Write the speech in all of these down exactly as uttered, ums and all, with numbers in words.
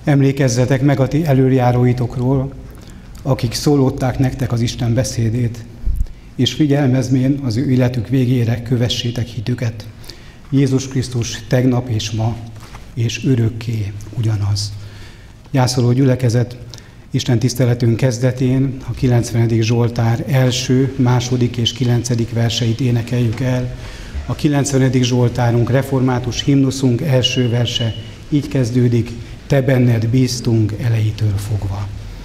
Emlékezzetek meg a ti előjáróitokról, akik szólották nektek az Isten beszédét, és figyelmezvén az ő életük végére kövessétek hitüket. Jézus Krisztus tegnap és ma, és örökké ugyanaz. Gyászoló gyülekezet, Isten tiszteletünk kezdetén a kilencvenedik Zsoltár első, második és kilencedik verseit énekeljük el. A kilencvenedik Zsoltárunk, református himnuszunk első verse így kezdődik: Te benned bíztunk elejétől fogva.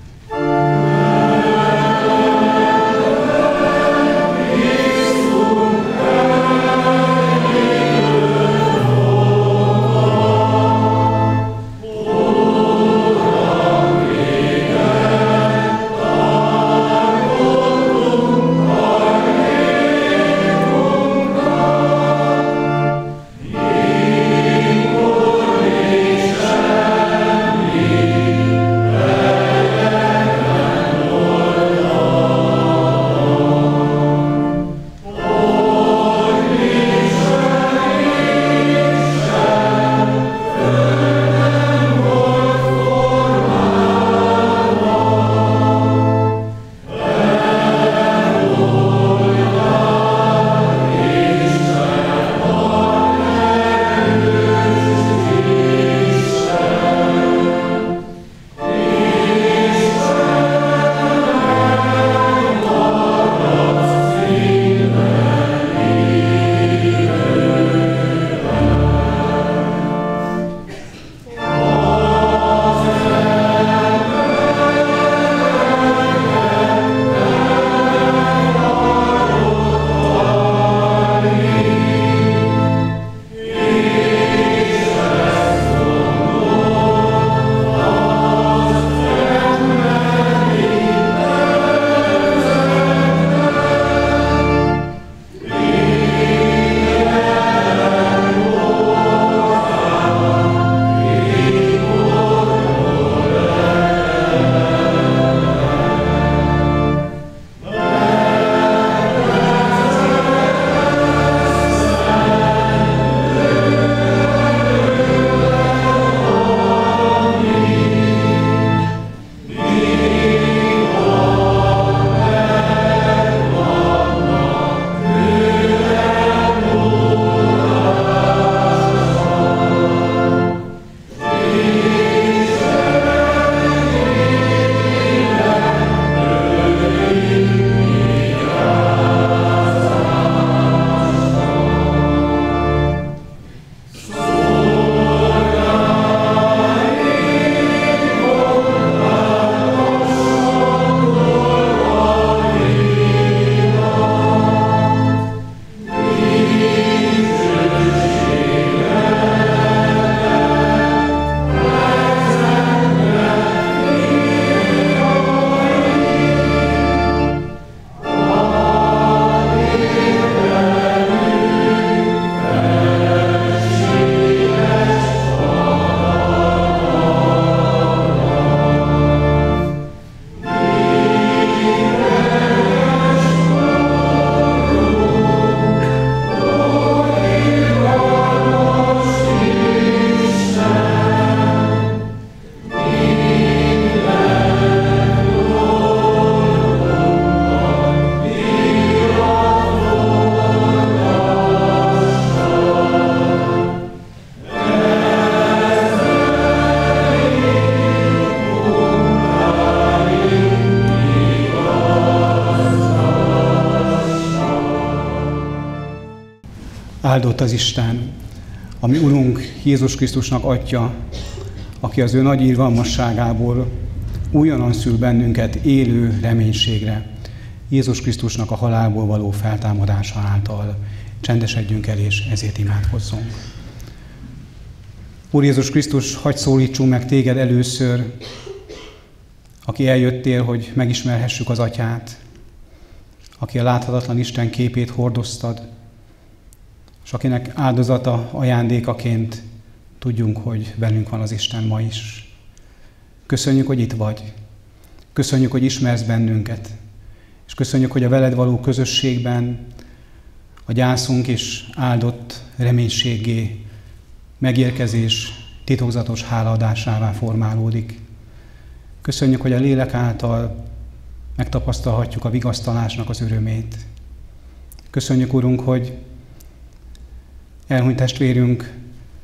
Áldott az Isten, a mi Urunk Jézus Krisztusnak Atya, aki az ő nagy irgalmasságából újonnan szül bennünket élő reménységre, Jézus Krisztusnak a halálból való feltámadása által. Csendesedjünk el, és ezért imádkozzunk. Úr Jézus Krisztus, hadd szólítsunk meg téged először, aki eljöttél, hogy megismerhessük az Atyát, aki a láthatatlan Isten képét hordoztad, és akinek áldozata, ajándékaként tudjunk, hogy velünk van az Isten ma is. Köszönjük, hogy itt vagy. Köszönjük, hogy ismersz bennünket. És köszönjük, hogy a veled való közösségben a gyászunk és áldott reménységgé megérkezés titokzatos hálaadásává formálódik. Köszönjük, hogy a lélek által megtapasztalhatjuk a vigasztalásnak az örömét. Köszönjük, Urunk, hogy elhunyt testvérünk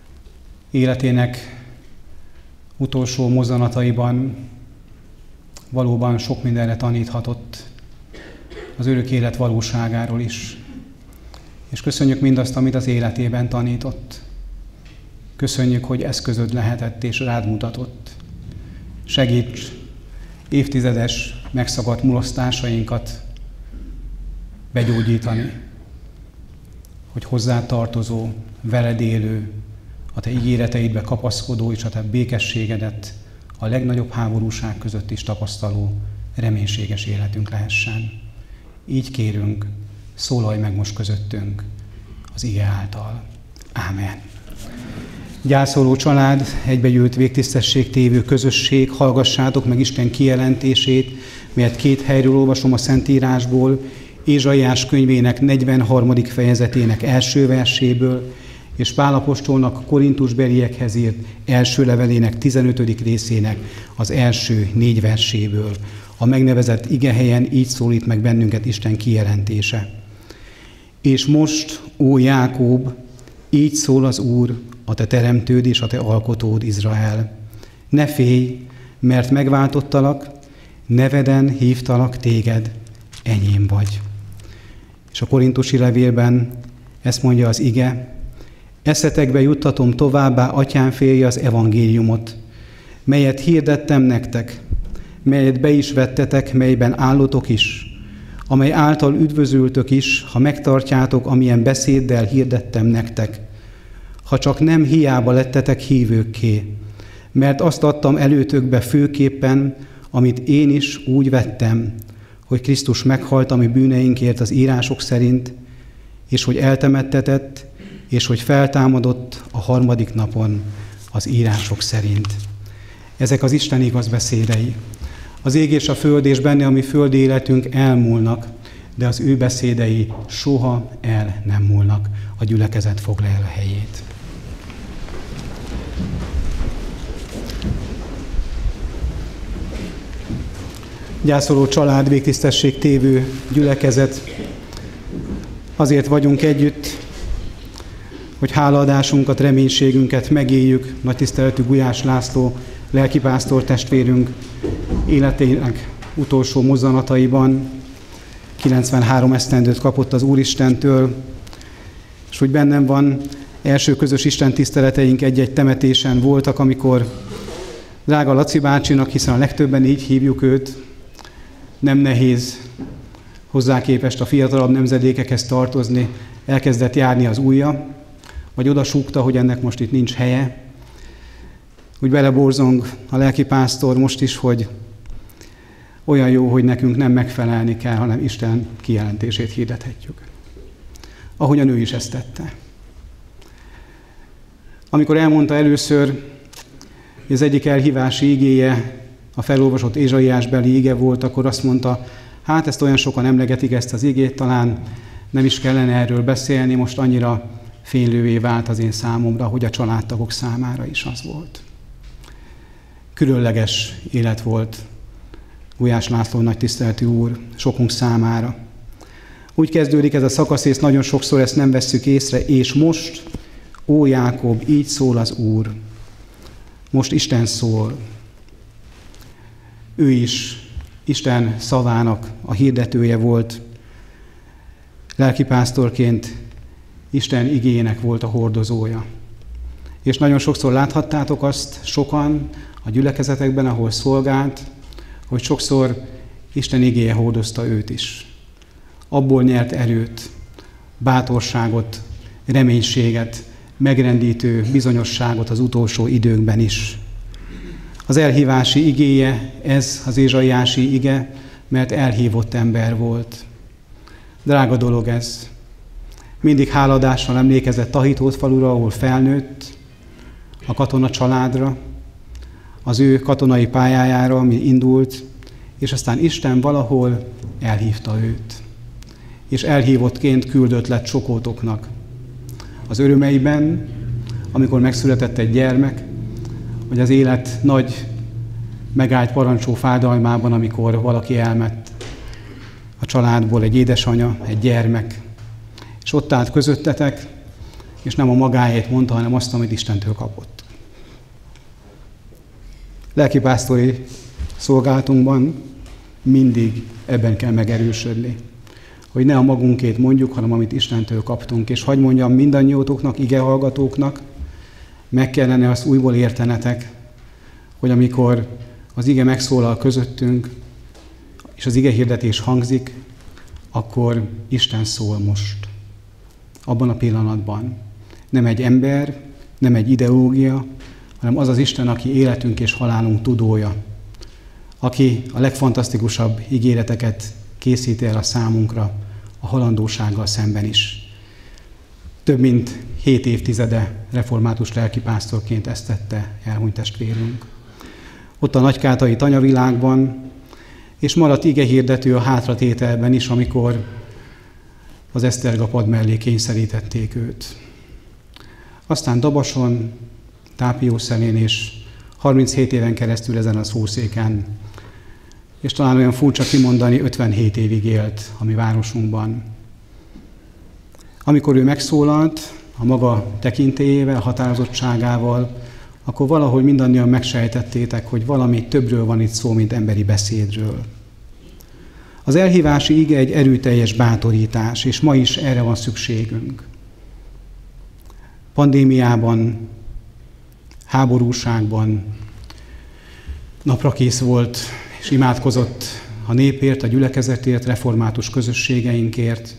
életének utolsó mozzanataiban valóban sok mindenre taníthatott, az örök élet valóságáról is. És köszönjük mindazt, amit az életében tanított. Köszönjük, hogy eszközöd lehetett és rád mutatott. Segíts évtizedes megszakadt mulasztásainkat begyógyítani, hogy hozzá tartozó, veled élő, a te ígéreteidbe kapaszkodó és a te békességedet a legnagyobb háborúság között is tapasztaló reménységes életünk lehessen. Így kérünk, szólalj meg most közöttünk az ige által. Ámen. Gyászoló család, egybegyűlt végtisztesség tévő közösség, hallgassátok meg Isten kijelentését, melyet két helyről olvasom a Szentírásból, Ézsaiás könyvének negyvenharmadik fejezetének első verséből, és Pál apostolnak a korintusbeliekhez írt első levelének tizenötödik részének az első négy verséből. A megnevezett igehelyen így szólít meg bennünket Isten kijelentése. És most, ó Jákob, így szól az Úr, a te teremtőd és a te alkotód, Izrael. Ne félj, mert megváltottalak, neveden hívtalak téged, enyém vagy. És a korintusi levélben ezt mondja az ige, eszetekbe juttatom továbbá atyám félje az evangéliumot, melyet hirdettem nektek, melyet be is vettetek, melyben állotok is, amely által üdvözültök is, ha megtartjátok, amilyen beszéddel hirdettem nektek, ha csak nem hiába lettetek hívőkké, mert azt adtam előtökbe főképpen, amit én is úgy vettem, hogy Krisztus meghalt a mi bűneinkért az írások szerint, és hogy eltemettetett, és hogy feltámadott a harmadik napon az írások szerint. Ezek az Isten igaz beszédei. Az ég és a föld és benne a mi földi életünk elmúlnak, de az ő beszédei soha el nem múlnak. A gyülekezet foglalja el a helyét. Gyászoló család, végtisztesség tévő gyülekezet, azért vagyunk együtt, hogy hálaadásunkat, reménységünket megéljük nagy tiszteletű Gulyás László lelkipásztor testvérünk életének utolsó mozzanataiban. kilencvenhárom esztendőt kapott az Úristentől, és hogy bennem van, első közös Isten tiszteleteink egy-egy temetésen voltak, amikor drága Laci bácsinak, hiszen a legtöbben így hívjuk őt, nem nehéz hozzá képest a fiatalabb nemzedékekhez tartozni, elkezdett járni az ujja, vagy odasúgta, hogy ennek most itt nincs helye. Úgy beleborzong a lelkipásztor most is, hogy olyan jó, hogy nekünk nem megfelelni kell, hanem Isten kijelentését hirdethetjük. Ahogyan ő is ezt tette. Amikor elmondta először, hogy az egyik elhívási igéje a felolvasott Ézsaiásbeli ige volt, akkor azt mondta, hát ezt olyan sokan emlegetik ezt az igét, talán nem is kellene erről beszélni, most annyira fénylővé vált az én számomra, hogy a családtagok számára is az volt. Különleges élet volt Gulyás László nagy tiszteletű úr sokunk számára. Úgy kezdődik ez a szakasz, és nagyon sokszor ezt nem vesszük észre, és most, ó Jákob, így szól az Úr. Most Isten szól. Ő is Isten szavának a hirdetője volt. Lelkipásztorként Isten igéjének volt a hordozója. És nagyon sokszor láthattátok azt sokan a gyülekezetekben, ahol szolgált, hogy sokszor Isten igéje hordozta őt is. Abból nyert erőt, bátorságot, reménységet, megrendítő bizonyosságot az utolsó időkben is. Az elhívási igéje, ez az ézsaiási ige, mert elhívott ember volt. Drága dolog ez. Mindig háladással emlékezett Tahitót falura, ahol felnőtt, a katona családra, az ő katonai pályájára, ami indult, és aztán Isten valahol elhívta őt. És elhívottként küldött lett sokótoknak. Az örömeiben, amikor megszületett egy gyermek, vagy az élet nagy megállt parancsó fájdalmában, amikor valaki elment a családból, egy édesanya, egy gyermek, és ott állt közöttetek, és nem a magáét mondta, hanem azt, amit Istentől kapott. Lelkipásztori szolgálatunkban mindig ebben kell megerősödni, hogy ne a magunkét mondjuk, hanem amit Istentől kaptunk. És hadd mondjam mindannyiótoknak, igehallgatóknak, meg kellene azt újból értenetek, hogy amikor az ige megszólal közöttünk, és az ige hirdetés hangzik, akkor Isten szól most. Abban a pillanatban. Nem egy ember, nem egy ideológia, hanem az az Isten, aki életünk és halálunk tudója, aki a legfantasztikusabb ígéreteket készíti el a számunkra, a halandósággal szemben is. Több mint hét évtizede református lelkipásztorként ezt tette elhunyt testvérünk. Ott a nagykátai tanyavilágban, és maradt igehirdető a hátratételben is, amikor az Eszterga pad mellé kényszerítették őt. Aztán Dabason, Tápiószelén és harminchét éven keresztül ezen a szószéken, és talán olyan furcsa kimondani, ötvenhét évig élt a mi városunkban. Amikor ő megszólalt a maga tekintélyével, határozottságával, akkor valahogy mindannyian megsejtettétek, hogy valami többről van itt szó, mint emberi beszédről. Az elhívási ige egy erőteljes bátorítás, és ma is erre van szükségünk. Pandémiában, háborúságban naprakész volt, és imádkozott a népért, a gyülekezetért, református közösségeinkért.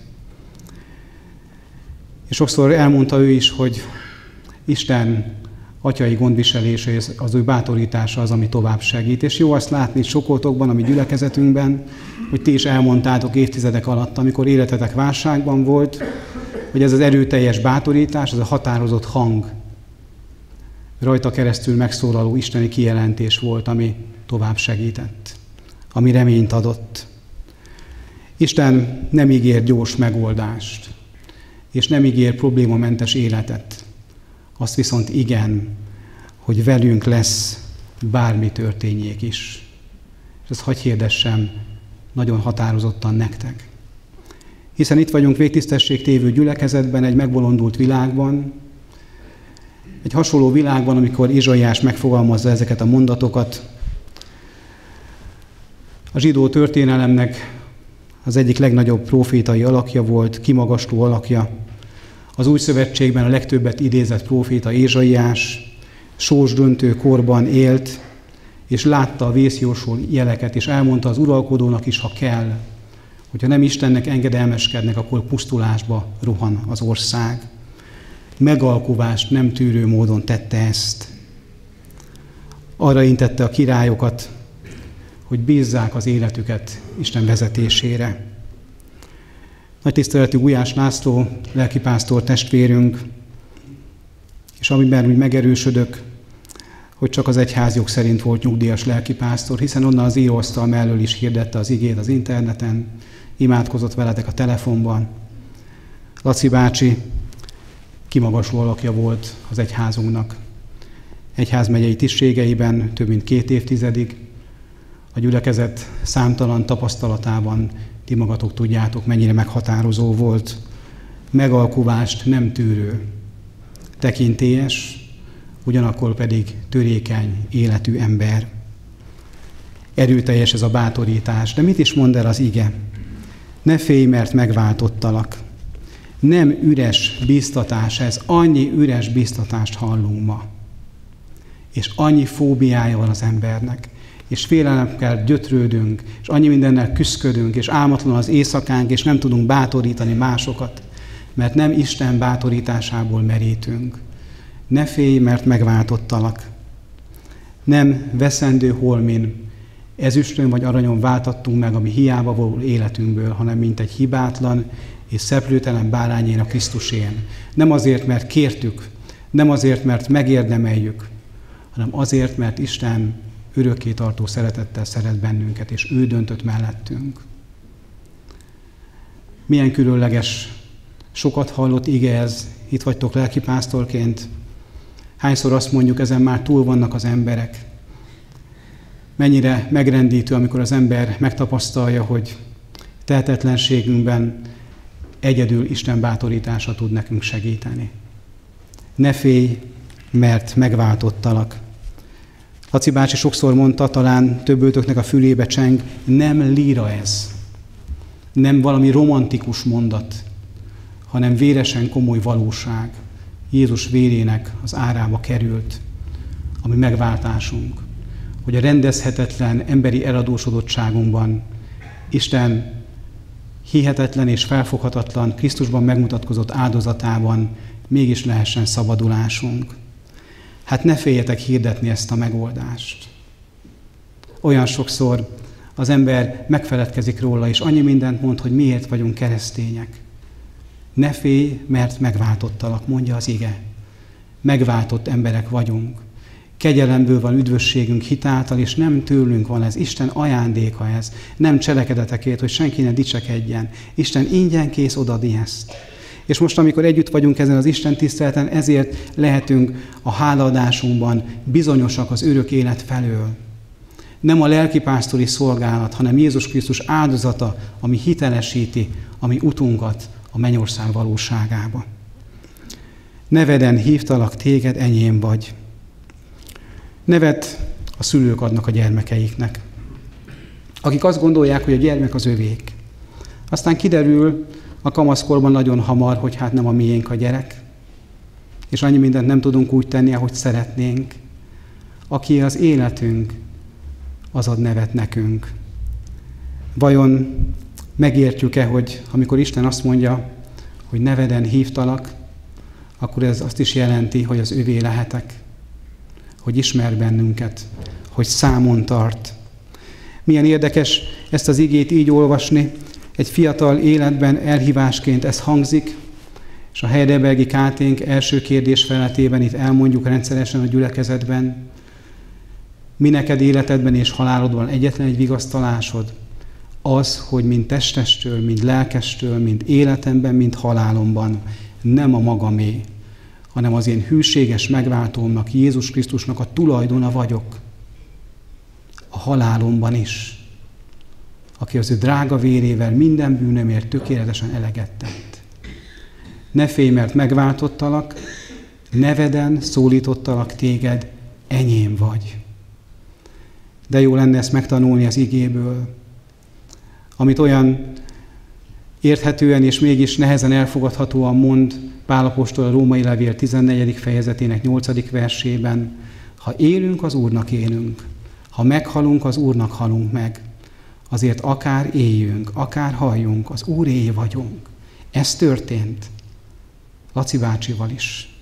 És sokszor elmondta ő is, hogy Isten atyai gondviselése, az ő bátorítása az, ami tovább segít. És jó azt látni sokotokban, a mi gyülekezetünkben, hogy ti is elmondtátok évtizedek alatt, amikor életetek válságban volt, hogy ez az erőteljes bátorítás, ez a határozott hang, rajta keresztül megszólaló isteni kijelentés volt, ami tovább segített, ami reményt adott. Isten nem ígér gyors megoldást, és nem ígér problémamentes életet. Azt viszont igen, hogy velünk lesz bármi történjék is. És ezt hadd hirdessem nagyon határozottan nektek. Hiszen itt vagyunk végtisztességtévő gyülekezetben, egy megbolondult világban, egy hasonló világban, amikor Ézsaiás megfogalmazza ezeket a mondatokat. A zsidó történelemnek az egyik legnagyobb prófétai alakja volt, kimagasló alakja. Az Új Szövetségben a legtöbbet idézett próféta Ézsaiás sorsdöntő korban élt, és látta a vészjósó jeleket, és elmondta az uralkodónak is, ha kell, hogyha nem Istennek engedelmeskednek, akkor pusztulásba rohan az ország. Megalkuvást nem tűrő módon tette ezt. Arra intette a királyokat, hogy bízzák az életüket Isten vezetésére. Nagy tiszteletű Gulyás László, lelkipásztor testvérünk, és amiben úgy megerősödök, hogy csak az egyházjog szerint volt nyugdíjas lelkipásztor, hiszen onnan az íróasztal mellől is hirdette az igét az interneten, imádkozott veletek a telefonban. Laci bácsi kimagasló alakja volt az egyházunknak. Egyházmegyei tisztségeiben több mint két évtizedig, a gyülekezet számtalan tapasztalatában ti magatok tudjátok, mennyire meghatározó volt, megalkuvást nem tűrő, tekintélyes, ugyanakkor pedig törékeny életű ember. Erőteljes ez a bátorítás, de mit is mond el az ige? Ne félj, mert megváltottalak. Nem üres bíztatás ez, annyi üres bíztatást hallunk ma. És annyi fóbiája van az embernek, és félelemkel gyötrődünk, és annyi mindennel küszködünk, és álmatlan az éjszakánk, és nem tudunk bátorítani másokat, mert nem Isten bátorításából merítünk. Ne félj, mert megváltottalak. Nem veszendő holmin, ezüstön vagy aranyon váltattunk meg a mi hiába való életünkből, hanem mint egy hibátlan és szeplőtelen bárányén a Krisztusén. Nem azért, mert kértük, nem azért, mert megérdemeljük, hanem azért, mert Isten örökké tartó szeretettel szeret bennünket, és ő döntött mellettünk. Milyen különleges, sokat hallott ige ez, itt vagytok lelkipásztorként. Hányszor azt mondjuk, ezen már túl vannak az emberek. Mennyire megrendítő, amikor az ember megtapasztalja, hogy tehetetlenségünkben egyedül Isten bátorítása tud nekünk segíteni. Ne félj, mert megváltottalak. Laci bácsi sokszor mondta, talán többőtöknek a fülébe cseng, nem líra ez, nem valami romantikus mondat, hanem véresen komoly valóság. Jézus vérének az árába került, ami megváltásunk, hogy a rendezhetetlen emberi eladósodottságunkban Isten hihetetlen és felfoghatatlan Krisztusban megmutatkozott áldozatában mégis lehessen szabadulásunk. Hát ne féljetek hirdetni ezt a megoldást. Olyan sokszor az ember megfeledkezik róla, és annyi mindent mond, hogy miért vagyunk keresztények. Ne félj, mert megváltottalak, mondja az ige. Megváltott emberek vagyunk. Kegyelemből van üdvösségünk hitáltal, és nem tőlünk van ez. Isten ajándéka ez. Nem cselekedetekért, hogy senki ne dicsekedjen. Isten ingyen kész odadni ezt. És most, amikor együtt vagyunk ezen az Isten tiszteleten, ezért lehetünk a hálaadásunkban bizonyosak az örök élet felől. Nem a lelkipásztori szolgálat, hanem Jézus Krisztus áldozata, ami hitelesíti a mi utunkat a mennyország valóságába. Neveden hívtalak téged, enyém vagy. Nevet a szülők adnak a gyermekeiknek, akik azt gondolják, hogy a gyermek az övék. Aztán kiderül a kamaszkorban nagyon hamar, hogy hát nem a miénk a gyerek, és annyi mindent nem tudunk úgy tenni, ahogy szeretnénk. Aki az életünk, az ad nevet nekünk. Vajon megértjük-e, hogy amikor Isten azt mondja, hogy neveden hívtalak, akkor ez azt is jelenti, hogy az övé lehetek, hogy ismer bennünket, hogy számon tart. Milyen érdekes ezt az igét így olvasni, egy fiatal életben elhívásként ez hangzik, és a Heidelbergi káténk első kérdés feletében itt elmondjuk rendszeresen a gyülekezetben, mi neked életedben és halálodban egyetlen egy vigasztalásod, az, hogy mind testestől, mind lelkestől, mind életemben, mind halálomban nem a magamé, hanem az én hűséges megváltómnak, Jézus Krisztusnak a tulajdona vagyok. A halálomban is. Aki az ő drága vérével minden bűnömért tökéletesen eleget tett. Ne félj, mert megváltottalak, neveden szólítottalak téged, enyém vagy. De jó lenne ezt megtanulni az igéből, amit olyan érthetően és mégis nehezen elfogadhatóan mond Pál apostol a Római levél tizennegyedik fejezetének nyolcadik versében. Ha élünk, az Úrnak élünk. Ha meghalunk, az Úrnak halunk meg. Azért akár éljünk, akár halljunk, az Úréé vagyunk. Ez történt Laci bácsival is.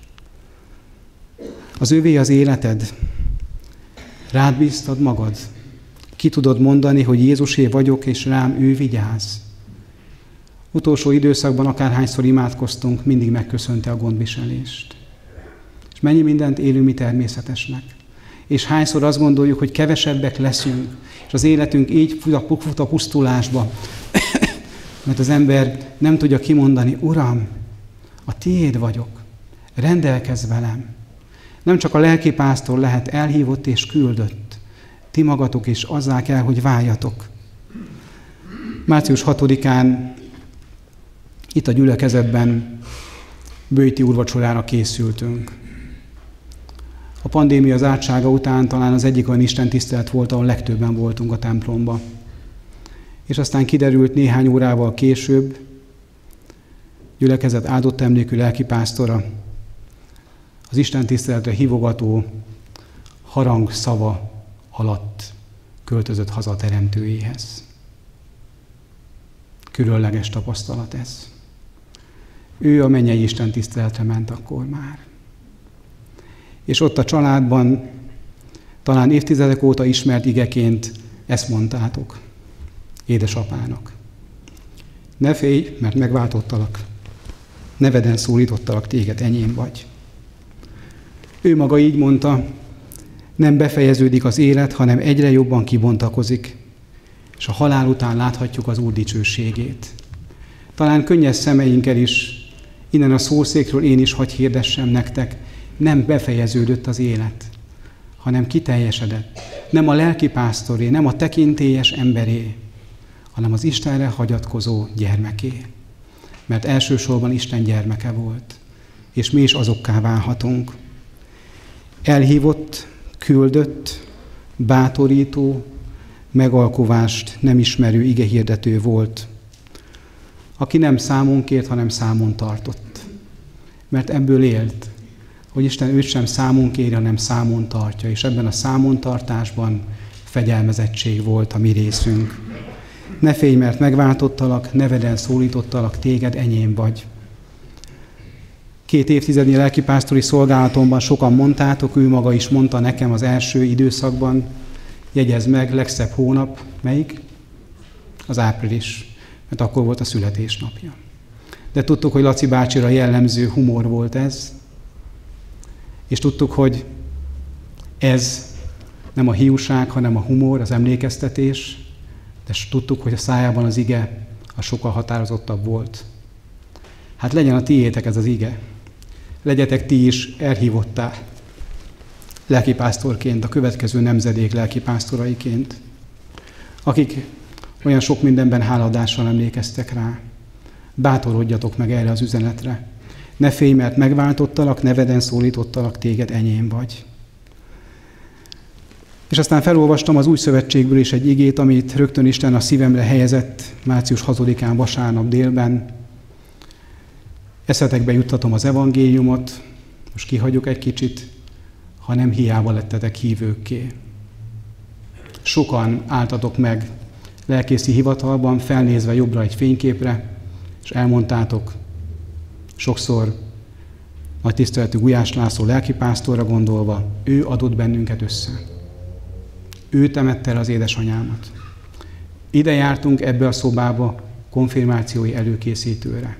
Az övé az életed. Rád bíztad magad. Ki tudod mondani, hogy Jézusé vagyok, és rám ő vigyáz. Utolsó időszakban akárhányszor imádkoztunk, mindig megköszönte a gondviselést. És mennyi mindent élünk mi természetesnek. És hányszor azt gondoljuk, hogy kevesebbek leszünk, és az életünk így fut a pusztulásba, mert az ember nem tudja kimondani, Uram, a tiéd vagyok, rendelkezz velem. Nem csak a lelkipásztor lehet elhívott és küldött, ti magatok is azzá kell, hogy váljatok. március hatodikán itt a gyülekezetben bőjti úrvacsorára készültünk. A pandémia zártsága után talán az egyik olyan istentisztelet volt, ahol legtöbben voltunk a templomba. És aztán kiderült néhány órával később, gyülekezet áldott emlékű lelkipásztora, az istentiszteletre hívogató harang szava alatt költözött haza teremtőjéhez. Különleges tapasztalat ez. Ő a mennyei istentiszteletre ment akkor már. És ott a családban talán évtizedek óta ismert igeként ezt mondtátok édesapának. Ne félj, mert megváltottalak. Neveden szólítottalak téged, enyém vagy. Ő maga így mondta, nem befejeződik az élet, hanem egyre jobban kibontakozik, és a halál után láthatjuk az Úr dicsőségét. Talán könnyes szemeinkkel is, innen a szószékről én is hagy hirdessem nektek, nem befejeződött az élet, hanem kiteljesedett. Nem a lelkipásztoré, nem a tekintélyes emberé, hanem az Istenre hagyatkozó gyermeké. Mert elsősorban Isten gyermeke volt, és mi is azokká válhatunk. Elhívott, küldött, bátorító, megalkuvást nem ismerő igehirdető volt, aki nem számon kért, hanem számon tartott. Mert ebből élt, hogy Isten őt sem számon kéri, hanem számon tartja, és ebben a számon tartásban fegyelmezettség volt a mi részünk. Ne félj, mert megváltottalak, neveden szólítottalak, téged enyém vagy. Két évtizednyi lelkipásztori szolgálatomban sokan mondtátok, ő maga is mondta nekem az első időszakban, jegyezd meg, legszebb hónap, melyik? Az április, mert akkor volt a születésnapja. De tudtuk, hogy Laci bácsira jellemző humor volt ez, és tudtuk, hogy ez nem a hiúság, hanem a humor, az emlékeztetés, de tudtuk, hogy a szájában az ige a sokkal határozottabb volt. Hát legyen a tiétek ez az ige. Legyetek ti is elhívottá lelkipásztorként, a következő nemzedék lelkipásztoraiként, akik olyan sok mindenben háladással emlékeztek rá. Bátorodjatok meg erre az üzenetre. Ne félj, mert megváltottalak, neveden szólítottalak, téged enyém vagy. És aztán felolvastam az Új Szövetségből is egy igét, amit rögtön Isten a szívemre helyezett március hatodikán vasárnap délben. Eszetekbe juttatom az evangéliumot, most kihagyok egy kicsit, ha nem hiába lettetek hívőkké. Sokan álltatok meg lelkészi hivatalban, felnézve jobbra egy fényképre, és elmondtátok, sokszor nagy tiszteletű Gulyás László lelkipásztorra gondolva, ő adott bennünket össze. Ő temette el az édesanyámat. Ide jártunk ebbe a szobába konfirmációi előkészítőre.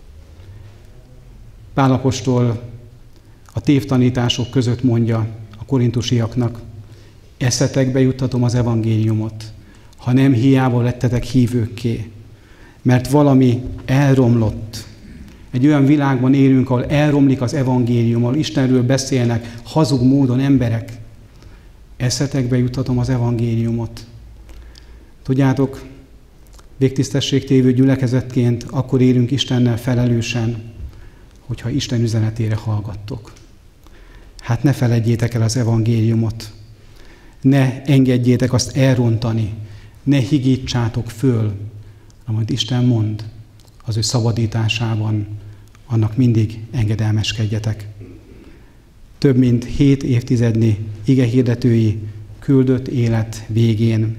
Pál apostol a tévtanítások között mondja a korintusiaknak, eszetekbe juttatom az evangéliumot, ha nem hiába lettetek hívőkké, mert valami elromlott. Egy olyan világban élünk, ahol elromlik az evangélium, ahol Istenről beszélnek hazug módon emberek. Eszetekbe juttatom az evangéliumot. Tudjátok, végtisztességtévő gyülekezetként akkor élünk Istennel felelősen, hogyha Isten üzenetére hallgattok. Hát ne feledjétek el az evangéliumot. Ne engedjétek azt elrontani. Ne higítsátok föl, amit Isten mond az ő szabadításában, annak mindig engedelmeskedjetek. Több mint hét évtizednyi igehirdetői küldött élet végén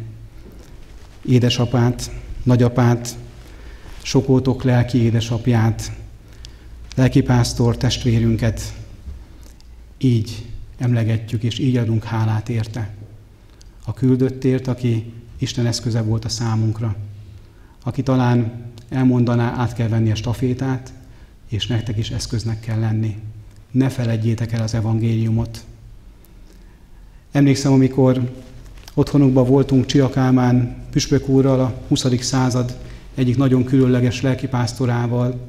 édesapát, nagyapát, sokótok lelki édesapját, lelkipásztor testvérünket így emlegetjük, és így adunk hálát érte. A küldöttért, aki Isten eszköze volt a számunkra, aki talán elmondaná, át kell venni a stafétát, és nektek is eszköznek kell lenni. Ne feledjétek el az evangéliumot. Emlékszem, amikor otthonukban voltunk Csia Kálmán püspök úrral, a huszadik század egyik nagyon különleges lelkipásztorával.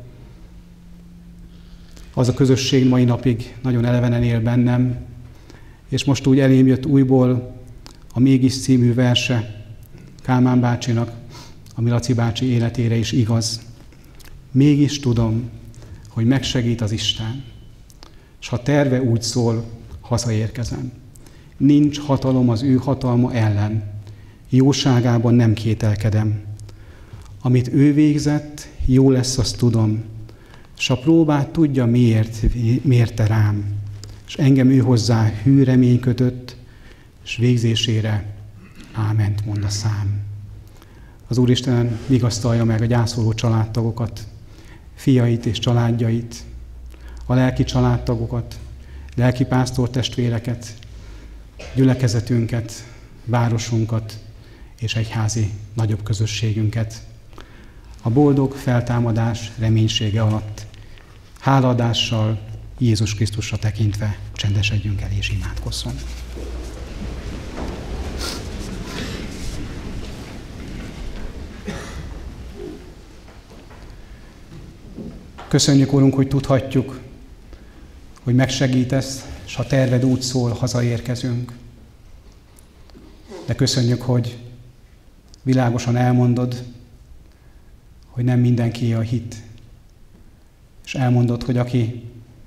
Az a közösség mai napig nagyon elevenen él bennem, és most úgy elém jött újból a Mégis című verse Kálmán bácsinak, ami Laci bácsi életére is igaz. Mégis tudom, hogy megsegít az Isten, és ha terve úgy szól, hazaérkezem. Nincs hatalom az ő hatalma ellen, jóságában nem kételkedem. Amit ő végzett, jó lesz, azt tudom, s a próbát tudja, miért mérte rám, és engem ő hozzá hű remény kötött, és végzésére áment mond a szám. Az Úristen vigasztalja meg a gyászoló családtagokat, fiait és családjait, a lelki családtagokat, lelki pásztor testvéreket, gyülekezetünket, városunkat és egyházi nagyobb közösségünket. A boldog feltámadás reménysége alatt, hálaadással Jézus Krisztusra tekintve csendesedjünk el és imádkozzon. Köszönjük, Urunk, hogy tudhatjuk, hogy megsegítesz, és ha terved úgy szól, hazaérkezünk. De köszönjük, hogy világosan elmondod, hogy nem mindenkié a hit. És elmondod, hogy aki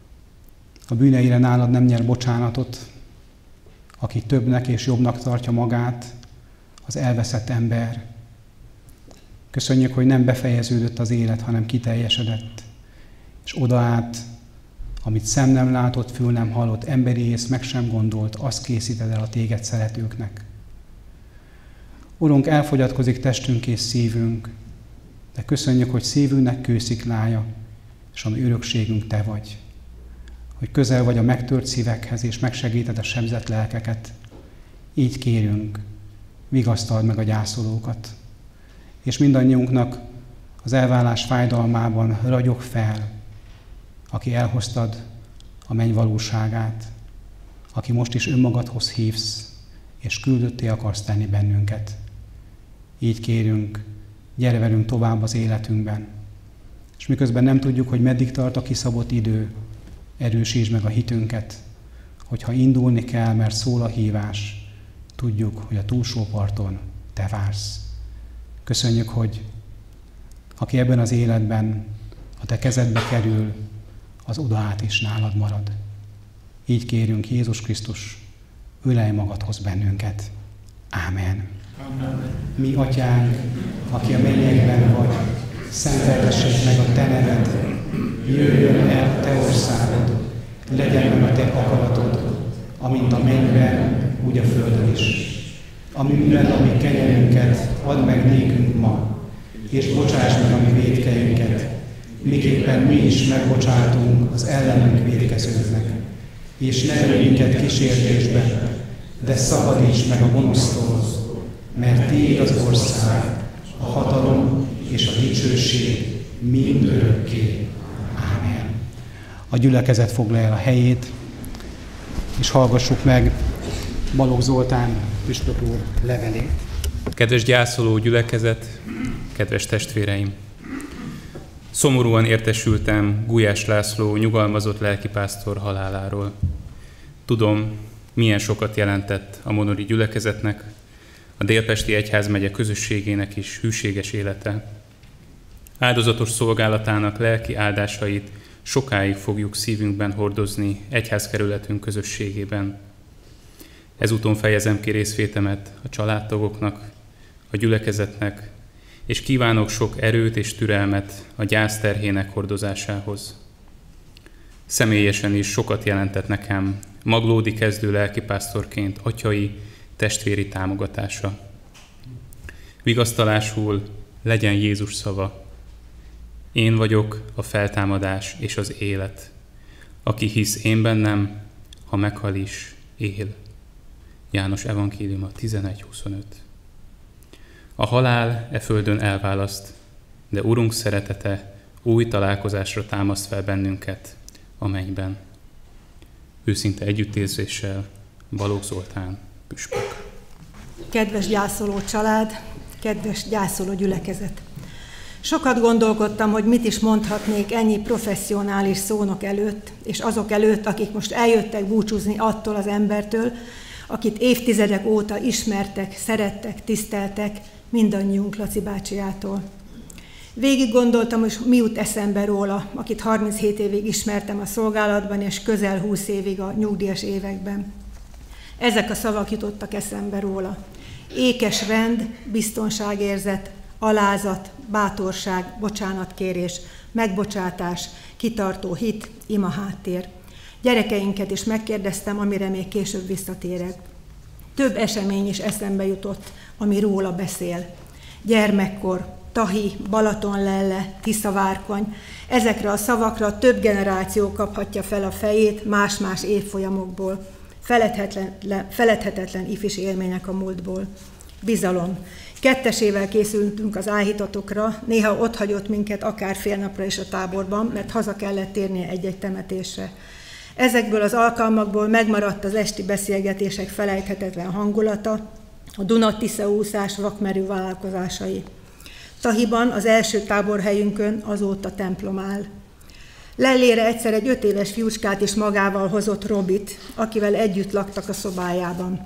a bűneire nálad nem nyer bocsánatot, aki többnek és jobbnak tartja magát, az elveszett ember. Köszönjük, hogy nem befejeződött az élet, hanem kiteljesedett. És oda át, amit szem nem látott, fül nem hallott, emberi ész meg sem gondolt, azt készíted el a téged szeretőknek. Urunk, elfogyatkozik testünk és szívünk, de köszönjük, hogy szívünknek kősziklája, és a mi örökségünk te vagy. Hogy közel vagy a megtört szívekhez, és megsegíted a sebzett lelkeket. Így kérünk, vigasztald meg a gyászolókat. És mindannyiunknak az elválás fájdalmában ragyog fel, aki elhoztad a menny valóságát, aki most is önmagadhoz hívsz, és küldötté akarsz tenni bennünket. Így kérünk, gyere velünk tovább az életünkben, és miközben nem tudjuk, hogy meddig tart a kiszabott idő, erősítsd meg a hitünket, hogyha indulni kell, mert szól a hívás, tudjuk, hogy a túlsó parton te vársz. Köszönjük, hogy aki ebben az életben a te kezedbe kerül, az oda át is nálad marad. Így kérünk, Jézus Krisztus, ölelj magadhoz bennünket. Ámen. Amen. Mi atyánk, aki a mennyekben vagy, szenteltessék meg a te neved, jöjjön el te országod, legyen meg a te akaratod, amint a mennyben, úgy a földön is. Ami mindennapi kenyerünket add meg nékünk ma, és bocsáss meg a mi vétkeinket, miképpen mi is megbocsátunk az ellenünk vétkezőknek. És ne ölj minket kísértésbe, de szabadíts meg a gonosztól, mert tiéd az ország, a hatalom és a dicsőség mind örökké. Ámen. A gyülekezet foglalja el a helyét, és hallgassuk meg Balogh Zoltán püspök úr levelét. Kedves gyászoló gyülekezet, kedves testvéreim! Szomorúan értesültem Gulyás László nyugalmazott lelkipásztor haláláról. Tudom, milyen sokat jelentett a monori gyülekezetnek, a Délpesti Egyházmegye közösségének is hűséges élete. Áldozatos szolgálatának lelki áldásait sokáig fogjuk szívünkben hordozni egyházkerületünk közösségében. Ezúton fejezem ki részvétemet a családtagoknak, a gyülekezetnek, és kívánok sok erőt és türelmet a gyász terhének hordozásához. Személyesen is sokat jelentett nekem maglódi kezdő lelkipásztorként atyai, testvéri támogatása. Vigasztalásul legyen Jézus szava. Én vagyok a feltámadás és az élet. Aki hisz én bennem, ha meghal is, él. János evangéliuma tizenegy huszonöt. A halál e földön elválaszt, de Urunk szeretete új találkozásra támaszt fel bennünket a mennyben. Őszinte együttérzéssel Balogh Zoltán püspök. Kedves gyászoló család, kedves gyászoló gyülekezet! Sokat gondolkodtam, hogy mit is mondhatnék ennyi professzionális szónok előtt, és azok előtt, akik most eljöttek búcsúzni attól az embertől, akit évtizedek óta ismertek, szerettek, tiszteltek, mindannyiunk Laci bácsiától. Végig gondoltam, hogy mi jut eszembe róla, akit harminchét évig ismertem a szolgálatban, és közel húsz évig a nyugdíjas években. Ezek a szavak jutottak eszembe róla. Ékes rend, biztonságérzet, alázat, bátorság, bocsánatkérés, megbocsátás, kitartó hit, ima háttér. Gyerekeinket is megkérdeztem, amire még később visszatérek. Több esemény is eszembe jutott, ami róla beszél. Gyermekkor, Tahi, Balatonlelle, Tiszavárkony. Ezekre a szavakra több generáció kaphatja fel a fejét más-más évfolyamokból. Feledhetetlen, feledhetetlen ifis élmények a múltból. Bizalom. Kettesével készültünk az áhítatokra, néha ott hagyott minket akár fél napra is a táborban, mert haza kellett térnie egy-egy temetésre. Ezekből az alkalmakból megmaradt az esti beszélgetések felejthetetlen hangulata, a Duna-Tisza úszás vakmerő vállalkozásai. Tahiban, az első táborhelyünkön azóta templom áll. Lellére egyszer egy öt éves fiúcskát is magával hozott Robit, akivel együtt laktak a szobájában.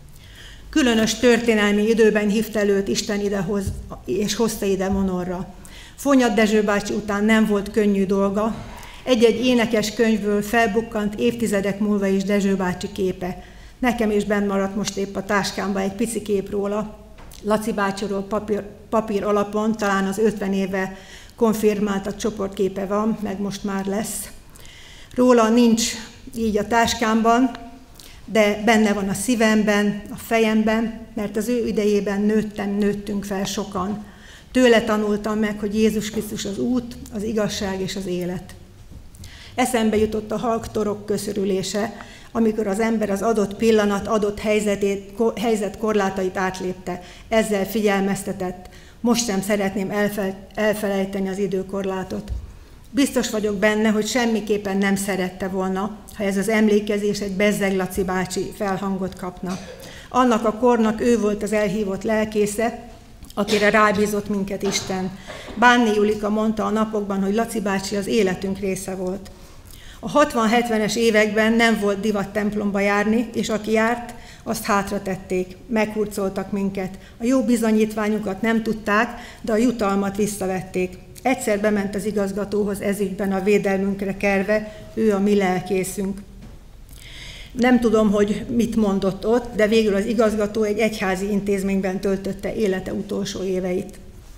Különös történelmi időben hívta őt Isten idehoz, és hozta ide Monorra. Fonyad Dezső bácsi után nem volt könnyű dolga. Egy-egy énekes könyvből felbukkant évtizedek múlva is Dezső bácsi képe. Nekem is benn maradt most épp a táskámba egy pici kép róla. Laci bácsiról papír, papír alapon talán az ötven éve konfirmáltak csoportképe van, meg most már lesz. Róla nincs így a táskámban, de benne van a szívemben, a fejemben, mert az ő idejében nőttem, nőttünk fel sokan. Tőle tanultam meg, hogy Jézus Krisztus az út, az igazság és az élet. Eszembe jutott a halk torok köszörülése, amikor az ember az adott pillanat, adott helyzetét, helyzet korlátait átlépte, ezzel figyelmeztetett. Most sem szeretném elfel, elfelejteni az időkorlátot. Biztos vagyok benne, hogy semmiképpen nem szerette volna, ha ez az emlékezés egy Bezzeg Laci bácsi felhangot kapna. Annak a kornak ő volt az elhívott lelkésze, akire rábízott minket Isten. Bánni Julika mondta a napokban, hogy Laci bácsi az életünk része volt. A hatvan-hetvenes években nem volt divat templomba járni, és aki járt, azt hátra tették, meghurcoltak minket. A jó bizonyítványukat nem tudták, de a jutalmat visszavették. Egyszer bement az igazgatóhoz ezügyben a védelmünkre kerve, ő a mi lelkészünk. Nem tudom, hogy mit mondott ott, de végül az igazgató egy egyházi intézményben töltötte élete utolsó éveit.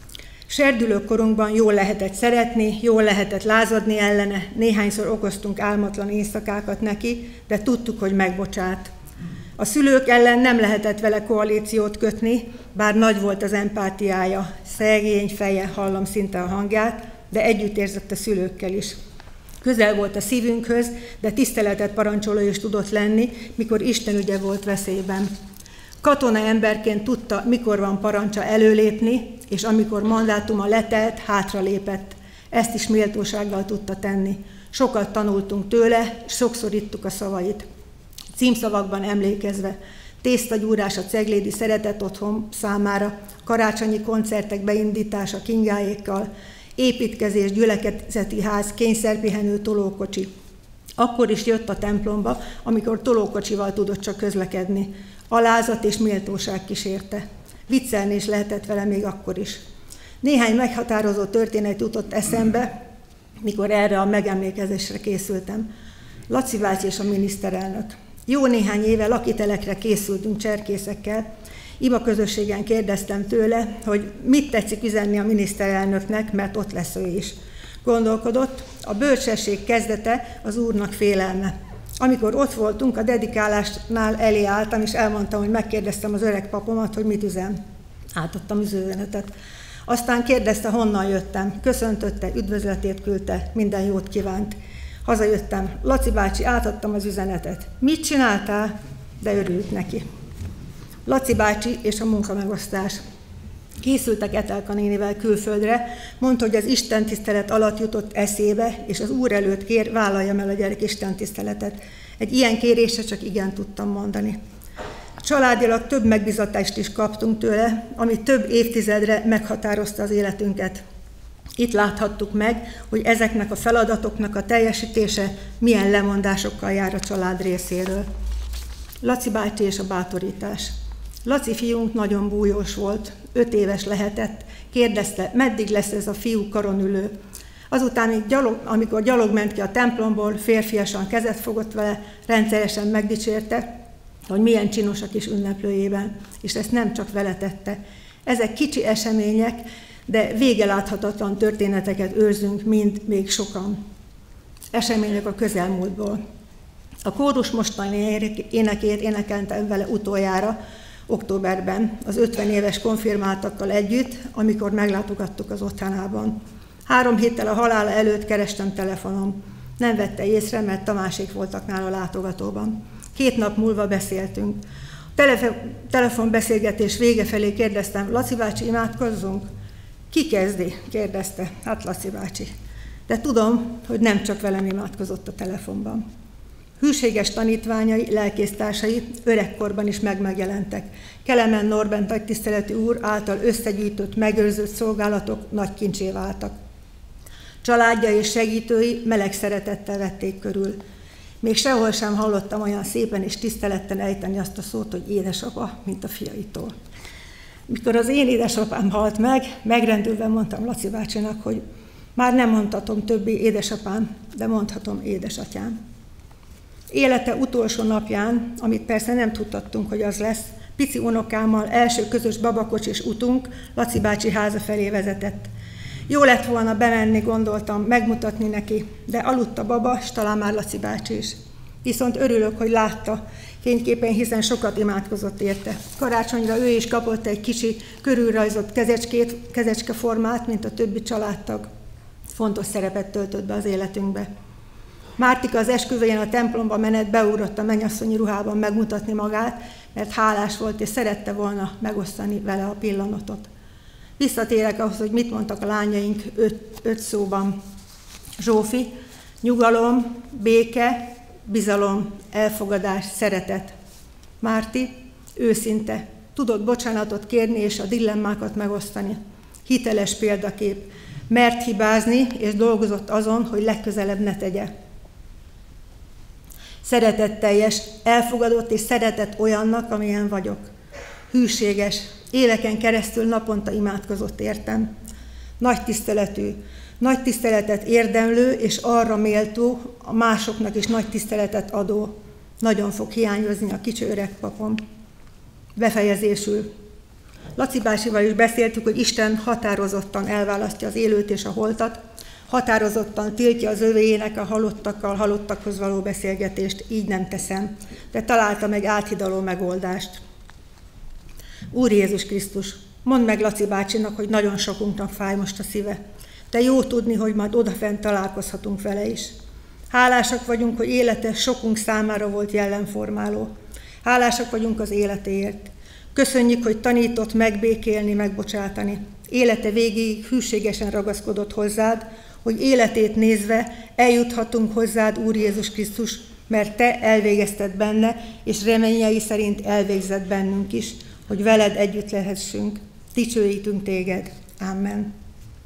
Serdülő korunkban jól lehetett szeretni, jól lehetett lázadni ellene, néhányszor okoztunk álmatlan éjszakákat neki, de tudtuk, hogy megbocsát. A szülők ellen nem lehetett vele koalíciót kötni, bár nagy volt az empátiája, szegény feje, hallom szinte a hangját, de együtt érzett a szülőkkel is. Közel volt a szívünkhöz, de tiszteletet parancsoló is tudott lenni, mikor Isten ügye volt veszélyben. Katona emberként tudta, mikor van parancsa előlépni, és amikor mandátuma letelt, hátralépett. Ezt is méltósággal tudta tenni. Sokat tanultunk tőle, és sokszor ittuk a szavait. Címszavakban emlékezve, tésztagyúrás a Ceglédi Szeretett Otthon számára, karácsonyi koncertek beindítása kingáékkal, építkezés, gyülekezeti ház, kényszerpihenő, tolókocsi. Akkor is jött a templomba, amikor tolókocsival tudott csak közlekedni. Alázat és méltóság kísérte. Viccelni is lehetett vele még akkor is. Néhány meghatározó történet jutott eszembe, mikor erre a megemlékezésre készültem. Laci bácsi és a miniszterelnök. Jó néhány éve lakitelekre készültünk cserkészekkel. Ima közösségen kérdeztem tőle, hogy mit tetszik üzenni a miniszterelnöknek, mert ott lesz ő is. Gondolkodott, a bölcsesség kezdete az Úrnak félelme. Amikor ott voltunk, a dedikálásnál elé álltam, és elmondtam, hogy megkérdeztem az öreg papomat, hogy mit üzen. Átadtam az üzenetet. Aztán kérdezte, honnan jöttem. Köszöntötte, üdvözletét küldte, minden jót kívánt. Hazajöttem. Laci bácsi, átadtam az üzenetet. Mit csináltál? De örült neki. Laci bácsi és a munkamegosztás. Készültek Etelka nénivel külföldre, mondta, hogy az istentisztelet alatt jutott eszébe, és az Úr előtt kér, vállaljam el a gyerek istentiszteletet. Egy ilyen kérésre csak igen tudtam mondani. Családilag több megbizatást is kaptunk tőle, ami több évtizedre meghatározta az életünket. Itt láthattuk meg, hogy ezeknek a feladatoknak a teljesítése milyen lemondásokkal jár a család részéről. Laci bácsi és a bátorítás. Laci fiunk nagyon bújós volt, öt éves lehetett, kérdezte, meddig lesz ez a fiú karonülő. Azután, gyalog, amikor gyalog ment ki a templomból, férfiasan kezet fogott vele, rendszeresen megdicsérte, hogy milyen csinos a kis ünneplőjében, és ezt nem csak vele tette. Ezek kicsi események, de végeláthatatlan történeteket őrzünk mind, még sokan. Események a közelmúltból. A kórus mostani énekét énekeltem vele utoljára, októberben, az ötven éves konfirmáltakkal együtt, amikor meglátogattuk az otthonában. Három héttel a halála előtt kerestem telefonon. Nem vette észre, mert Tamásék voltak nála látogatóban. Két nap múlva beszéltünk. A telefo- telefonbeszélgetés vége felé kérdeztem, Laci bácsi, imádkozzunk? Ki kezdi? Kérdezte. Hát Laci bácsi. De tudom, hogy nem csak velem imádkozott a telefonban. Hűséges tanítványai, lelkésztársai öregkorban is megmegjelentek. Kelemen Norbent nagytiszteletű úr által összegyűjtött, megőrzött szolgálatok nagy kincsé váltak. Családja és segítői meleg szeretettel vették körül. Még sehol sem hallottam olyan szépen és tisztelettel ejteni azt a szót, hogy édesapa, mint a fiaitól. Mikor az én édesapám halt meg, megrendülve mondtam Laci bácsinak, hogy már nem mondhatom többé édesapám, de mondhatom édesatyám. Élete utolsó napján, amit persze nem tudtattunk, hogy az lesz, pici unokámmal első közös babakocsis utunk Laci bácsi háza felé vezetett. Jó lett volna bemenni, gondoltam, megmutatni neki, de aludt a baba, s talán már Laci bácsi is. Viszont örülök, hogy látta fényképen, hiszen sokat imádkozott érte. Karácsonyra ő is kapott egy kicsi, körülrajzott kezecskét, kezecskeformát, mint a többi családtag. Fontos szerepet töltött be az életünkbe. Mártika az esküvőjén a templomba menet beugrott a mennyasszonyi ruhában megmutatni magát, mert hálás volt, és szerette volna megosztani vele a pillanatot. Visszatérek ahhoz, hogy mit mondtak a lányaink öt, öt szóban. Zsófi, nyugalom, béke, bizalom, elfogadás, szeretet. Márti, őszinte, tudott bocsánatot kérni és a dilemmákat megosztani. Hiteles példakép, mert hibázni, és dolgozott azon, hogy legközelebb ne tegye. Szeretetteljes, elfogadott és szeretett olyannak, amilyen vagyok. Hűséges, éveken keresztül naponta imádkozott értem. Nagy tiszteletű, nagy tiszteletet érdemlő és arra méltó, a másoknak is nagy tiszteletet adó. Nagyon fog hiányozni a kicsi öreg papom. Befejezésül. Laci bácsival is beszéltük, hogy Isten határozottan elválasztja az élőt és a holtat, határozottan tiltja az övéjének a halottakkal, halottakhoz való beszélgetést, így nem teszem, de találtam egy áthidaló megoldást. Úr Jézus Krisztus, mondd meg Laci bácsinak, hogy nagyon sokunknak fáj most a szíve, de jó tudni, hogy majd odafent találkozhatunk vele is. Hálásak vagyunk, hogy élete sokunk számára volt jellemformáló. Hálásak vagyunk az életéért. Köszönjük, hogy tanított megbékélni, megbocsátani. Élete végéig hűségesen ragaszkodott hozzád, hogy életét nézve eljuthatunk hozzád, Úr Jézus Krisztus, mert te elvégezted benne, és reményei szerint elvégzett bennünk is, hogy veled együtt lehessünk. Dicsőítünk téged. Amen.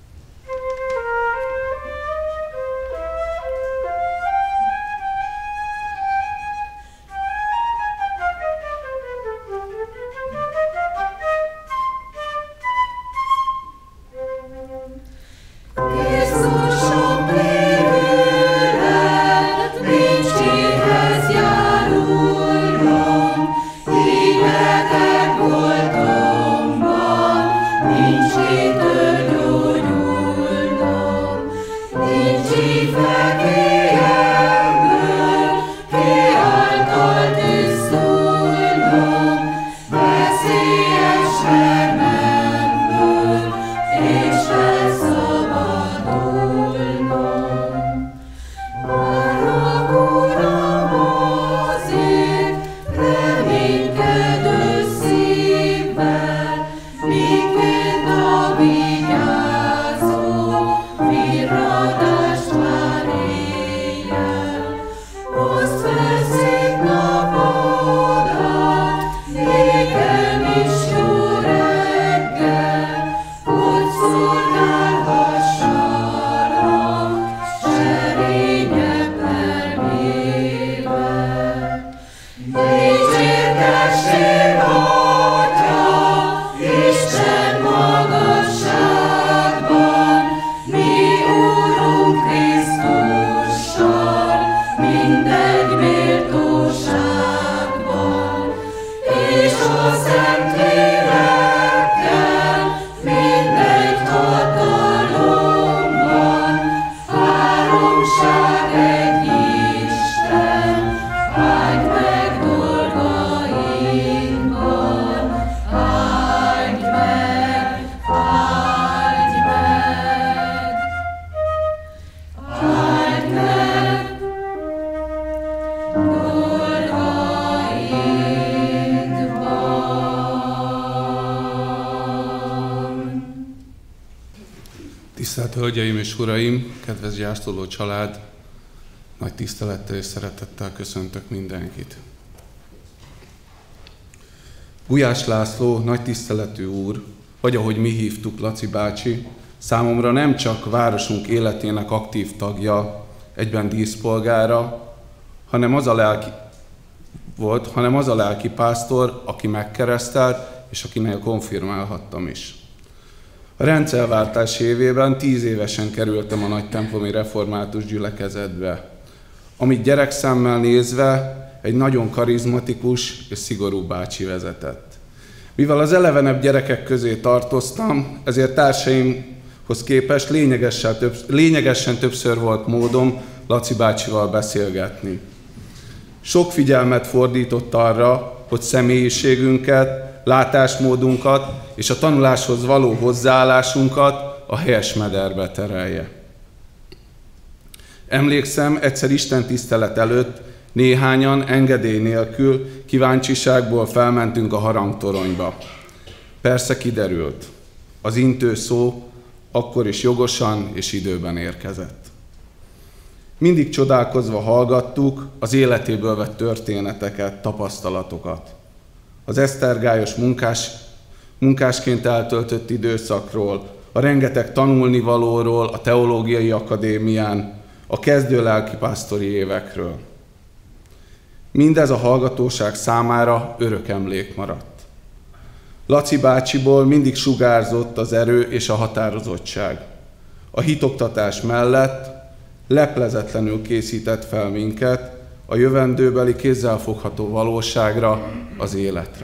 Tisztelt Hölgyeim és Uraim, kedves gyászoló család, nagy tisztelettel és szeretettel köszöntök mindenkit. Gulyás László, nagy tiszteletű úr, vagy ahogy mi hívtuk, Laci bácsi, Számomra nem csak városunk életének aktív tagja, egyben díszpolgára, hanem az a lelki volt, hanem az a lelki pásztor, aki megkeresztelt, és akinél konfirmálhattam is. A rendszerváltás évében tíz évesen kerültem a nagytemplomi református gyülekezetbe, amit gyerekszemmel nézve egy nagyon karizmatikus és szigorú bácsi vezetett. Mivel az elevenebb gyerekek közé tartoztam, ezért társaimhoz képest lényegesen, több, lényegesen többször volt módom Laci bácsival beszélgetni. Sok figyelmet fordított arra, hogy személyiségünket, látásmódunkat és a tanuláshoz való hozzáállásunkat a helyes mederbe terelje. Emlékszem, egyszer Isten tisztelet előtt néhányan engedély nélkül kíváncsiságból felmentünk a harangtoronyba. Persze kiderült, az intő szó akkor is jogosan és időben érkezett. Mindig csodálkozva hallgattuk az életéből vett történeteket, tapasztalatokat. Az esztergályos munkás, munkásként eltöltött időszakról, a rengeteg tanulnivalóról, a teológiai akadémián, a kezdő lelkipásztori évekről. Mindez a hallgatóság számára örök emlék maradt. Laci bácsiból mindig sugárzott az erő és a határozottság. A hitoktatás mellett leplezetlenül készített fel minket a jövendőbeli kézzelfogható valóságra, az életre.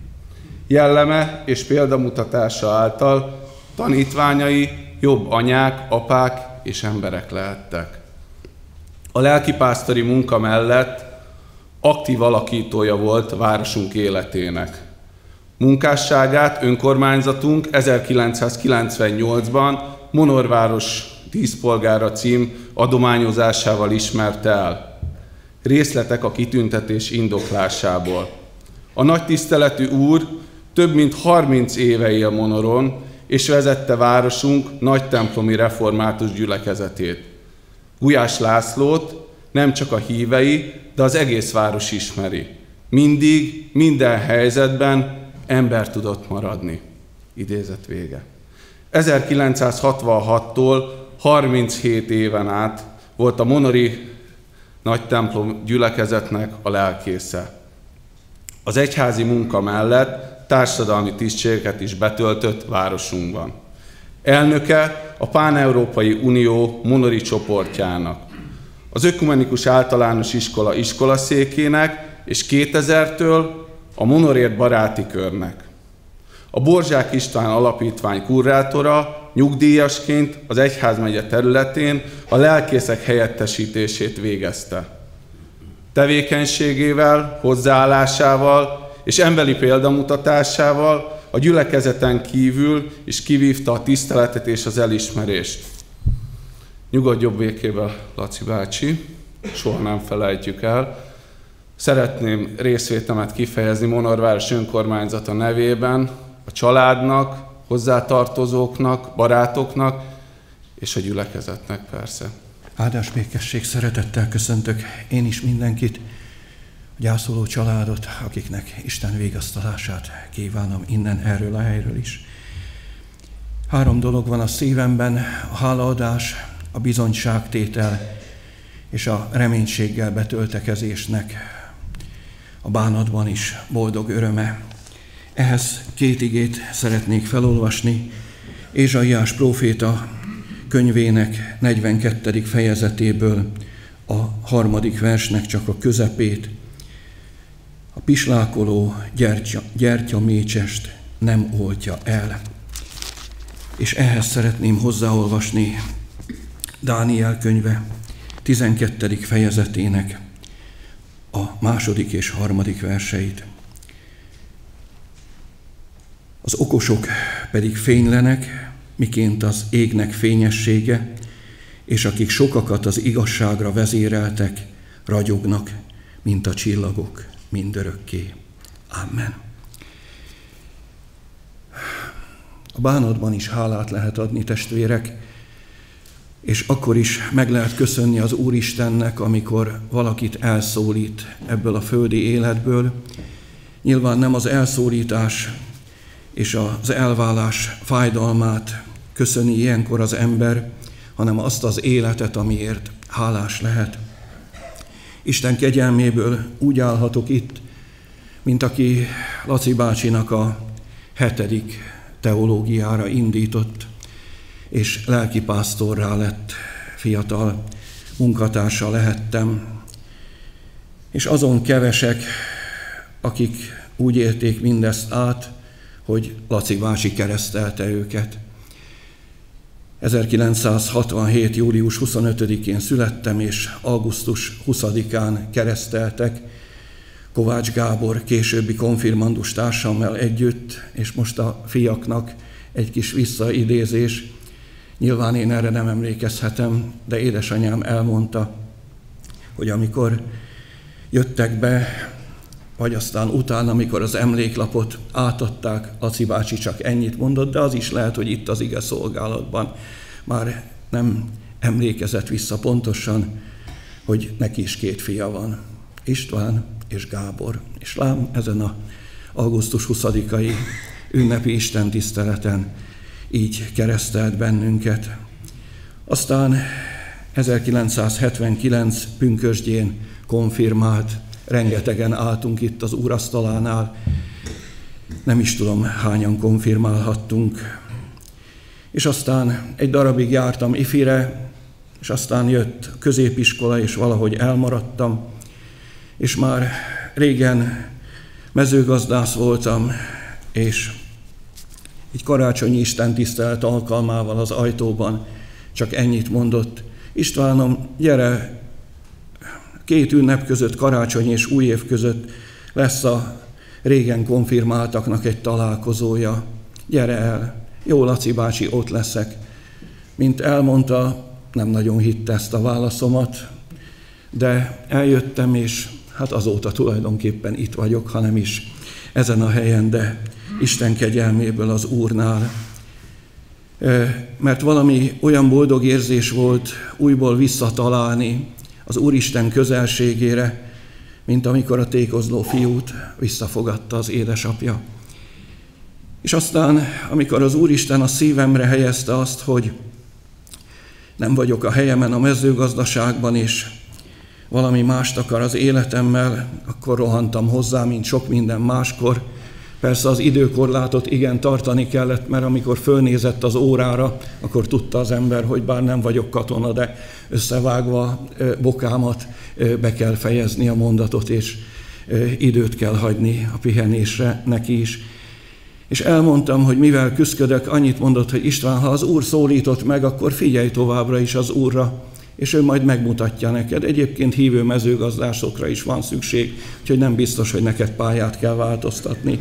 Jelleme és példamutatása által tanítványai jobb anyák, apák és emberek lehettek. A lelkipásztori munka mellett aktív alakítója volt városunk életének. Munkásságát önkormányzatunk ezerkilencszázkilencvennyolcban Monorváros díszpolgára cím adományozásával ismerte el. Részletek a kitüntetés indoklásából. A nagy tiszteletű úr több mint harminc éve él Monoron, és vezette városunk nagytemplomi református gyülekezetét. Gulyás Lászlót nem csak a hívei, de az egész város ismeri. Mindig, minden helyzetben ember tudott maradni. Idézet vége. ezerkilencszázhatvanhattól harminchét éven át volt a monori nagytemplom gyülekezetnek a lelkésze. Az egyházi munka mellett társadalmi tisztségeket is betöltött városunkban. Elnöke a Pán-Európai Unió monori csoportjának, az Ökumenikus Általános Iskola iskolaszékének és kétezertől a Monorért baráti körnek. A Borzsák István Alapítvány kurátora nyugdíjasként az egyházmegye területén a lelkészek helyettesítését végezte. Tevékenységével, hozzáállásával és emberi példamutatásával a gyülekezeten kívül is kivívta a tiszteletet és az elismerést. Nyugodj jobb békébe, Laci bácsi, soha nem felejtjük el. Szeretném részvétemet kifejezni Monorváros önkormányzata nevében a családnak, hozzátartozóknak, barátoknak és a gyülekezetnek persze. Áldás békesség, szeretettel köszöntök én is mindenkit, a gyászoló családot, akiknek Isten vigasztalását kívánom innen, erről a helyről is. Három dolog van a szívemben: a hálaadás, a bizonyságtétel és a reménységgel betöltekezésnek a bánatban is boldog öröme. Ehhez két igét szeretnék felolvasni. Ézsaiás próféta könyvének negyvenkettedik fejezetéből a harmadik versnek csak a közepét. A pislákoló gyertya, gyertyamécsest nem oltja el. És ehhez szeretném hozzáolvasni Dániel könyve tizenkettedik fejezetének a második és harmadik verseit. Az okosok pedig fénylenek, miként az égnek fényessége, és akik sokakat az igazságra vezéreltek, ragyognak, mint a csillagok mindörökké. Amen. A bánatban is hálát lehet adni, testvérek, és akkor is meg lehet köszönni az Úristennek, amikor valakit elszólít ebből a földi életből. Nyilván nem az elszólítás és az elválás fájdalmát köszöni ilyenkor az ember, hanem azt az életet, amiért hálás lehet. Isten kegyelméből úgy állhatok itt, mint aki Laci bácsinak a hetedik teológiára indított, és lelkipásztorrá lett, fiatal munkatársa lehettem. És azon kevesek, akik úgy élték mindezt át, hogy Laci bácsi keresztelte őket. ezerkilencszázhatvanhét. július huszonötödikén születtem, és augusztus huszadikán kereszteltek Kovács Gábor későbbi konfirmandus társammal együtt, és most a fiaknak egy kis visszaidézés. Nyilván én erre nem emlékezhetem, de édesanyám elmondta, hogy amikor jöttek be, vagy aztán utána, amikor az emléklapot átadták, Laci bácsi csak ennyit mondott, de az is lehet, hogy itt az ige szolgálatban már nem emlékezett vissza pontosan, hogy neki is két fia van, István és Gábor. És lám, ezen a augusztus huszadikai ünnepi istentiszteleten így keresztelt bennünket. Aztán ezerkilencszázhetvenkilenc pünkösdjén konfirmált, rengetegen álltunk itt az úrasztalánál, nem is tudom, hányan konfirmálhattunk. És aztán egy darabig jártam ifire, és aztán jött középiskola, és valahogy elmaradtam, és már régen mezőgazdász voltam, és egy karácsonyi istentisztelet alkalmával az ajtóban csak ennyit mondott: Istvánom, gyere, két ünnep között, karácsony és új év között lesz a régen konfirmáltaknak egy találkozója. Gyere el, jó Laci bácsi, ott leszek. Mint elmondta, nem nagyon hitte ezt a válaszomat, de eljöttem, és hát azóta tulajdonképpen itt vagyok, hanem is ezen a helyen, de Isten kegyelméből az Úrnál. Mert valami olyan boldog érzés volt újból visszatalálni az Úristen közelségére, mint amikor a tékozló fiút visszafogadta az édesapja. És aztán, amikor az Úristen a szívemre helyezte azt, hogy nem vagyok a helyemen a mezőgazdaságban, és valami mást akar az életemmel, akkor rohantam hozzá, mint sok minden máskor. Persze az időkorlátot igen tartani kellett, mert amikor fölnézett az órára, akkor tudta az ember, hogy bár nem vagyok katona, de összevágva bokámat be kell fejezni a mondatot, és időt kell hagyni a pihenésre neki is. És elmondtam, hogy mivel küszködök, annyit mondott, hogy István, ha az Úr szólított meg, akkor figyelj továbbra is az Úrra, és ő majd megmutatja neked. Egyébként hívő mezőgazdászokra is van szükség, úgyhogy nem biztos, hogy neked pályát kell változtatni.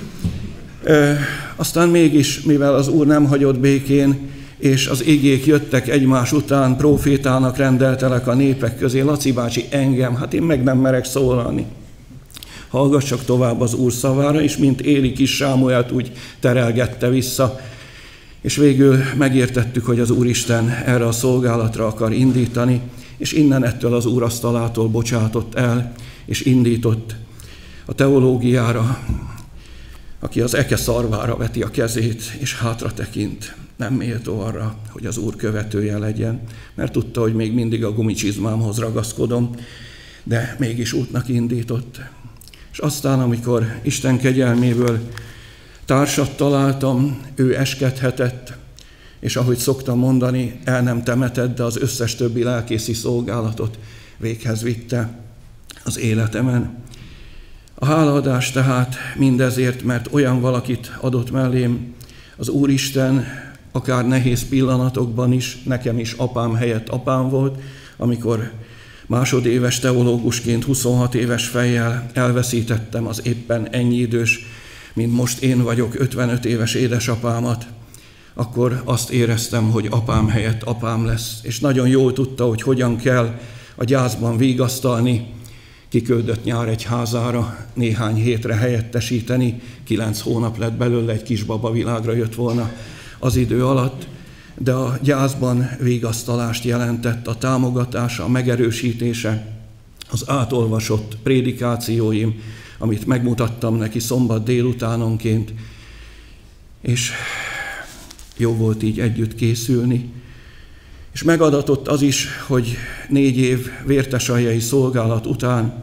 E, aztán mégis, mivel az Úr nem hagyott békén, és az igék jöttek egymás után, prófétának rendeltelek a népek közé, Laci bácsi, engem, hát én meg nem merek szólalni. Hallgass csak tovább az Úr szavára, és mint Éli kis Sámuelt úgy terelgette vissza, és végül megértettük, hogy az Úristen erre a szolgálatra akar indítani, és innen ettől az úrasztalától bocsátott el, és indított a teológiára, aki az eke szarvára veti a kezét, és hátra tekint, nem méltó arra, hogy az Úr követője legyen, mert tudta, hogy még mindig a gumicsizmámhoz ragaszkodom, de mégis útnak indított. És aztán, amikor Isten kegyelméből társat találtam, ő eskedhetett, és ahogy szoktam mondani, el nem temetett, de az összes többi lelkészi szolgálatot véghez vitte az életemen. A hálaadás tehát mindezért, mert olyan valakit adott mellém az Úristen, akár nehéz pillanatokban is, nekem is apám helyett apám volt, amikor másodéves teológusként huszonhat éves fejjel elveszítettem az éppen ennyi idős, mint most én vagyok, ötvenöt éves édesapámat, akkor azt éreztem, hogy apám helyett apám lesz, és nagyon jól tudta, hogy hogyan kell a gyászban vigasztalni, kiküldött Nyáregyházára néhány hétre helyettesíteni, kilenc hónap lett belőle, egy kisbaba világra jött volna az idő alatt, de a gyászban vigasztalást jelentett, a támogatása, a megerősítése, az átolvasott prédikációim, amit megmutattam neki szombat délutánonként, és jó volt így együtt készülni. És megadatott az is, hogy négy év vértesaljai szolgálat után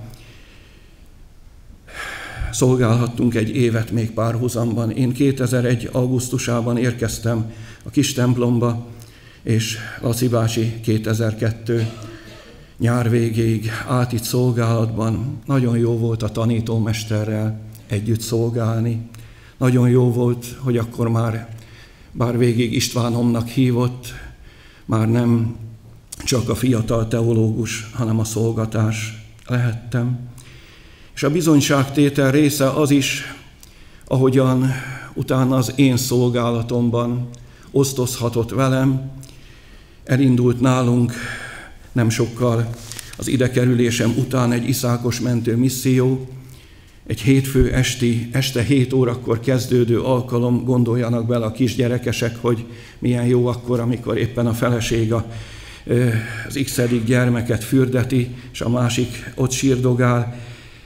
szolgálhattunk egy évet még párhuzamban. Én kétezer-egy augusztusában érkeztem a kis templomba, és Laci bácsi kétezer-kettő nyár végéig állt itt szolgálatban. Nagyon jó volt a tanítómesterrel együtt szolgálni. Nagyon jó volt, hogy akkor már, bár végig Istvánomnak hívott, már nem csak a fiatal teológus, hanem a szolgatás lehettem. És a bizonyságtétel része az is, ahogyan utána az én szolgálatomban osztozhatott velem, elindult nálunk nem sokkal az idekerülésem után egy iszákos mentő misszió, egy hétfő esti, este hét órakor kezdődő alkalom, gondoljanak bele a kisgyerekesek, hogy milyen jó akkor, amikor éppen a feleség a, az x-edik gyermeket fürdeti, és a másik ott sírdogál.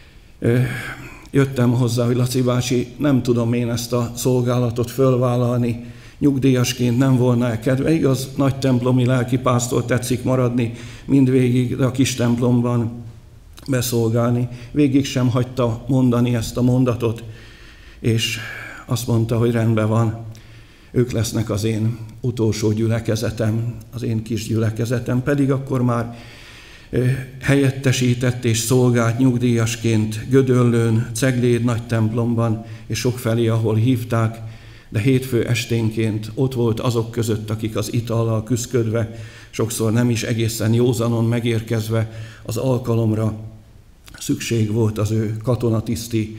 Jöttem hozzá, hogy Laci bácsi, nem tudom én ezt a szolgálatot fölvállalni, nyugdíjasként nem volna kedve. Igaz, nagy templomi lelkipásztor tetszik maradni mindvégig, de a kis templomban beszolgálni. Végig sem hagyta mondani ezt a mondatot, és azt mondta, hogy rendben van, ők lesznek az én utolsó gyülekezetem, az én kis gyülekezetem, pedig akkor már helyettesített és szolgált nyugdíjasként Gödöllőn, Cegléd nagy templomban, és sokfelé, ahol hívták, de hétfő esténként ott volt azok között, akik az itallal küszködve, sokszor nem is egészen józanon megérkezve az alkalomra, szükség volt az ő katonatiszti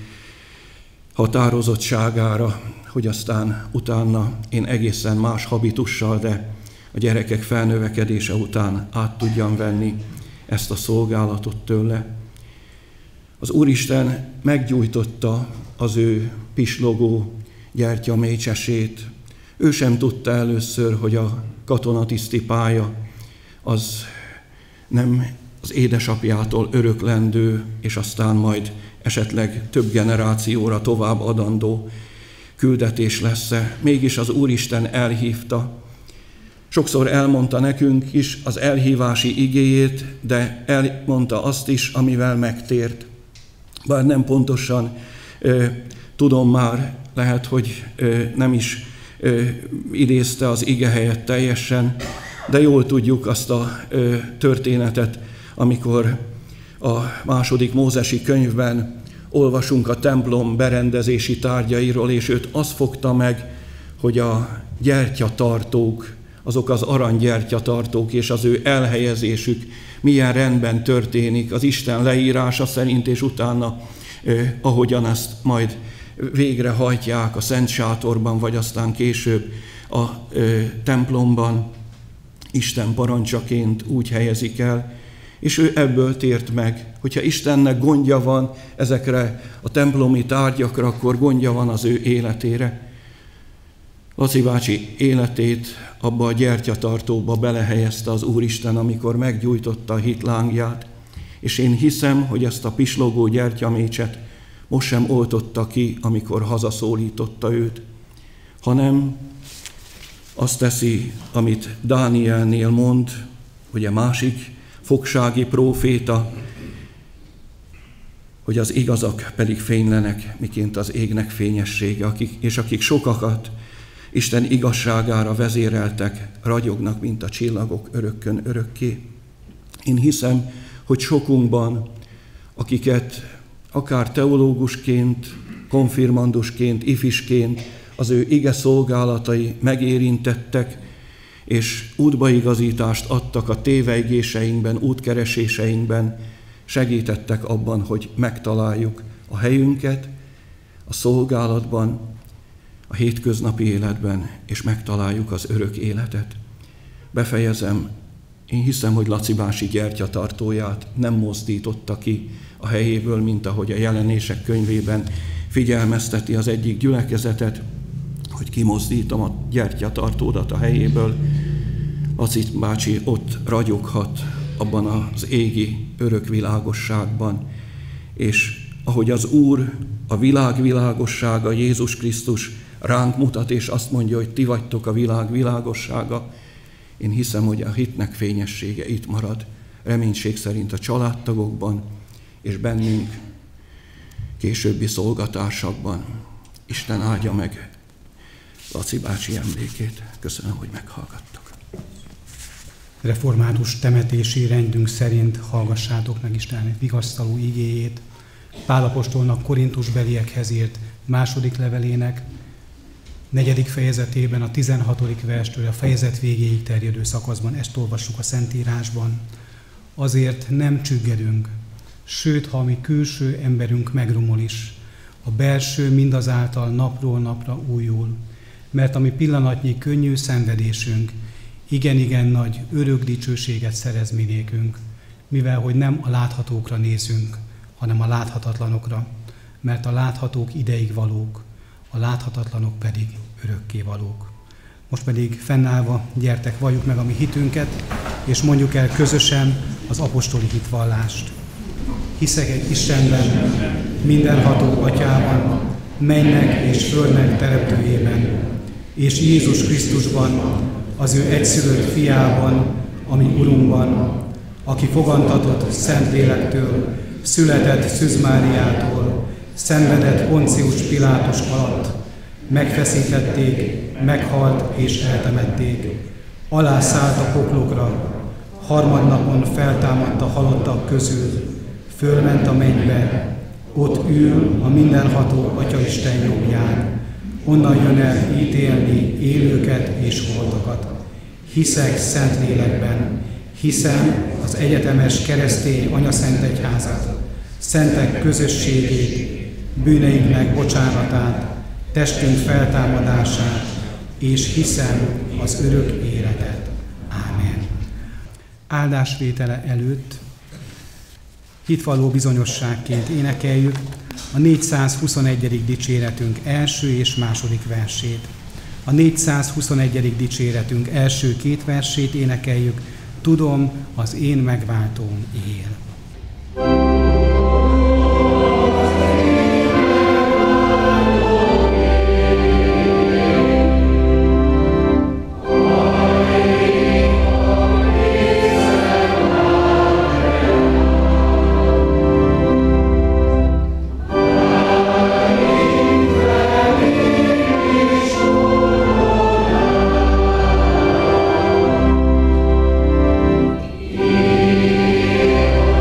határozottságára, hogy aztán utána én egészen más habitussal, de a gyerekek felnövekedése után át tudjam venni ezt a szolgálatot tőle. Az Úristen meggyújtotta az ő pislogó gyertyamécsesét. Ő sem tudta először, hogy a katonatiszti pálya az nem az édesapjától öröklendő, és aztán majd esetleg több generációra tovább adandó küldetés lesz-e. Mégis az Úristen elhívta. Sokszor elmondta nekünk is az elhívási igéjét, de elmondta azt is, amivel megtért. Bár nem pontosan ö, tudom már, lehet, hogy ö, nem is ö, idézte az ige helyet teljesen, de jól tudjuk azt a ö, történetet, amikor a második Mózesi könyvben olvasunk a templom berendezési tárgyairól, és őt azt fogta meg, hogy a gyertyatartók, azok az aranygyertyatartók és az ő elhelyezésük milyen rendben történik az Isten leírása szerint, és utána, eh, ahogyan ezt majd végrehajtják a Szent Sátorban, vagy aztán később a eh, templomban, Isten parancsaként úgy helyezik el, és ő ebből tért meg. Hogyha Istennek gondja van ezekre a templomi tárgyakra, akkor gondja van az ő életére. Laci bácsi életét abba a gyertyatartóba belehelyezte az Úristen, amikor meggyújtotta a hitlángját, és én hiszem, hogy ezt a pislogó gyertyamécset most sem oltotta ki, amikor hazaszólította őt, hanem azt teszi, amit Dánielnél mond, ugye másik fogsági próféta, hogy az igazak pedig fénylenek, miként az égnek fényessége, akik, és akik sokakat Isten igazságára vezéreltek, ragyognak, mint a csillagok örökkön örökké. Én hiszem, hogy sokunkban, akiket akár teológusként, konfirmandusként, ifisként az ő ige szolgálatai megérintettek, és útbaigazítást adtak a tévejgéseinkben, útkereséseinkben, segítettek abban, hogy megtaláljuk a helyünket a szolgálatban, a hétköznapi életben, és megtaláljuk az örök életet. Befejezem, én hiszem, hogy Laci bácsi gyertyatartóját nem mozdította ki a helyéből, mint ahogy a Jelenések könyvében figyelmezteti az egyik gyülekezetet, hogy kimozdítom a gyertyatartódat a helyéből. Laci bácsi ott ragyoghat abban az égi örök világosságban, és ahogy az Úr, a világ világossága, Jézus Krisztus ránk mutat, és azt mondja, hogy ti vagytok a világ világossága. Én hiszem, hogy a hitnek fényessége itt marad, reménység szerint a családtagokban, és bennünk későbbi szolgatársakban. Isten áldja meg Laci bácsi emlékét. Köszönöm, hogy meghallgattak. Református temetési rendünk szerint hallgassátok meg Isten vigasztaló igéjét. Pál apostolnak korintusbeliekhez írt második levelének negyedik fejezetében, a tizenhatodik verstől a fejezet végéig terjedő szakaszban ezt olvassuk a Szentírásban. Azért nem csüggedünk, sőt, ha a mi külső emberünk megromol is, a belső mindazáltal napról napra újul, mert a mi pillanatnyi könnyű szenvedésünk igen-igen nagy örök dicsőséget szerez mi nékünk, mivel hogy nem a láthatókra nézünk, hanem a láthatatlanokra, mert a láthatók ideig valók, a láthatatlanok pedig örökké valók. Most pedig fennállva gyertek, valljuk meg a mi hitünket, és mondjuk el közösen az apostoli hitvallást. Hiszek egy Istenben, mindenható Atyában, mennek és földnek teremtőjében, és Jézus Krisztusban, az ő egyszülött fiában, ami Urunkban, aki fogantatott Szentlélektől, született Szűz Máriától, szenvedett Poncius Pilátus alatt, megfeszítették, meghalt és eltemették, alászállt a poklokra, harmadnapon feltámadt a halottak közül, fölment a mennybe, ott ül a mindenható Atyaisten jobbján, onnan jön el ítélni élőket és holtakat. Hiszek Szentlélekben, hiszem az egyetemes keresztény anyaszent egyházat, szentek közösségét, bűneinknek bocsánatát, testünk feltámadását, és hiszem az örök életet. Ámen. Áldásvétele előtt hitvalló bizonyosságként énekeljük a négyszázhuszonegyedik dicséretünk első és második versét. A négyszázhuszonegyedik dicséretünk első két versét énekeljük, tudom, az én megváltóm él. Yeah.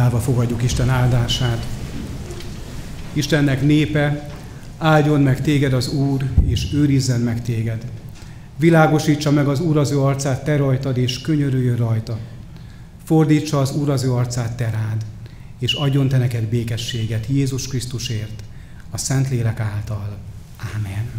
Fennállva fogadjuk Isten áldását. Istennek népe, áldjon meg téged az Úr, és őrizzen meg téged. Világosítsa meg az Úr az ő arcát te rajtad, és könyörüljön rajta. Fordítsa az Úr az ő arcát te rád, és adjon te neked békességet Jézus Krisztusért, a Szentlélek által. Ámen.